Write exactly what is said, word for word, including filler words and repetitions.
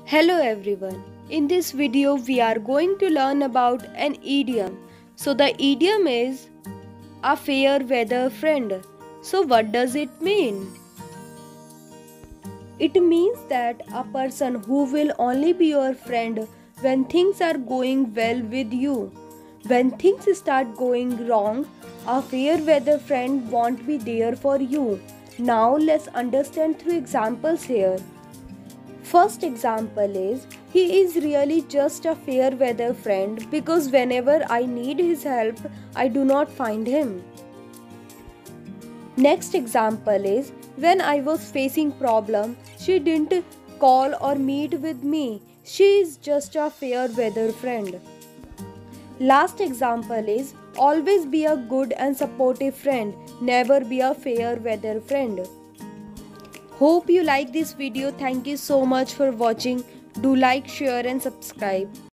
Hello everyone. In this video we are going to learn about an idiom. So the idiom is a fair weather friend. So what does it mean? It means that a person who will only be your friend when things are going well with you. When things start going wrong, a fair weather friend won't be there for you. Now let's understand through examples here. First example is, he is really just a fair weather friend because whenever I need his help, I do not find him. Next example is, when I was facing problem, she didn't call or meet with me. She is just a fair weather friend. Last example is, always be a good and supportive friend, never be a fair weather friend. Hope you like this video. Thank you so much for watching. Do like, share and subscribe.